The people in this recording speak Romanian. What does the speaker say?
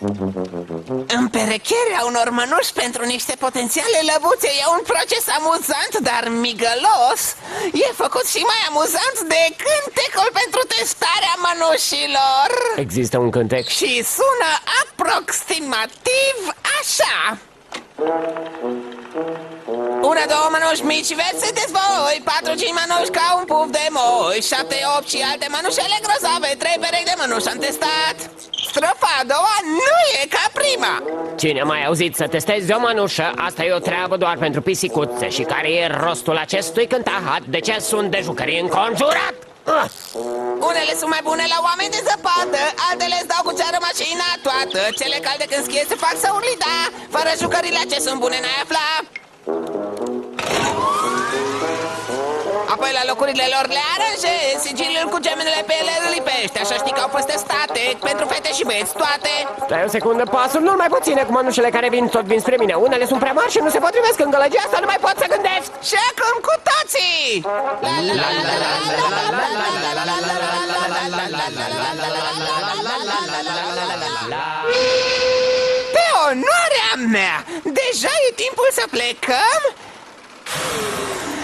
Împerecherea unor mănuși pentru niște potențiale lăbuțe e un proces amuzant, dar migălos. E făcut și mai amuzant de cântecul pentru testarea mănușilor. Există un cântec? Și sună aproximativ așa. 1, 2 mănuși mici verzi sunteți voi, 4, 5 mănuși ca un puf de moi, 7, 8 și alte mănușele grozave, 3 perechi de mănuși am testat. Strofa a doua nu e ca prima. Cine a mai auzit să testezi o mănușă? Asta e o treabă doar pentru pisicuțe. Și care e rostul acestui cântahat? De ce sunt de jucării înconjurat? Unele sunt mai bune la oameni de zăpadă, altele îți dau cu ceară mașina toată. Cele calde când schie se fac să urli, da. Fără jucările ce sunt bune n-ai afla. Apoi la locurile lor le aranjezi, sigiliul cu gemenele pe ele îl lipești. Așa știi că au fost testate pentru fete și băieți toate. Stai o secundă, pasul, nu mai puține cu mănușele care vin tot vin spre mine. Unele sunt prea mari și nu se potrivesc în gălăgia asta, nu mai pot să gândesc. Și acum cu toții! Pe onoarea mea, deja e timpul să plecăm?